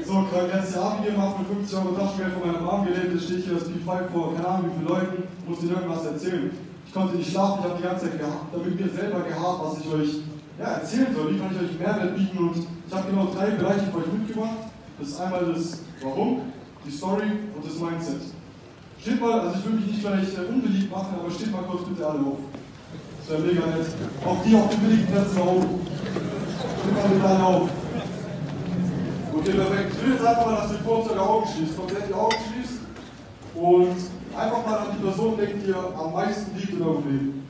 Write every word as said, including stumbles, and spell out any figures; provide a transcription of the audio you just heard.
So, gerade letztes Jahr abgegeben, habe mir fünfzig Euro Taschengeld von meiner Mom gelebt, jetzt stehe ich hier das P fünf vor, keine Ahnung wie viele Leuten, muss ihnen irgendwas erzählen. Ich konnte nicht schlafen, ich habe die ganze Zeit gehabt, damit mir selber gehabt, was ich euch ja, erzählen soll, wie kann ich euch Mehrwert bieten, und ich habe genau drei Bereiche für euch mitgebracht. Das ist einmal das Warum, die Story und das Mindset. Steht mal, also ich will mich nicht gleich äh, unbeliebt machen, aber steht mal kurz bitte alle auf. Das wäre mega nett. Auch die auf den billigen Plätzen da oben. Steht mal bitte alle auf. Okay, perfekt. Ich will jetzt einfach mal, dass ihr kurz eure Augen schließt. Komplett die Augen schließt und einfach mal an die Person denkt, die ihr am meisten liebt in eurem Leben.